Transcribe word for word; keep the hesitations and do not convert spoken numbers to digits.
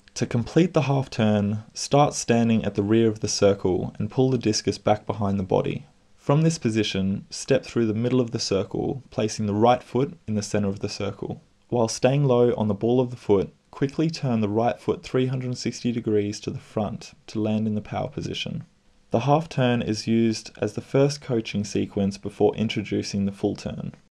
To complete the half turn, start standing at the rear of the circle and pull the discus back behind the body. From this position, step through the middle of the circle, placing the right foot in the center of the circle. While staying low on the ball of the foot, quickly turn the right foot three hundred sixty degrees to the front to land in the power position. The half turn is used as the first coaching sequence before introducing the full turn.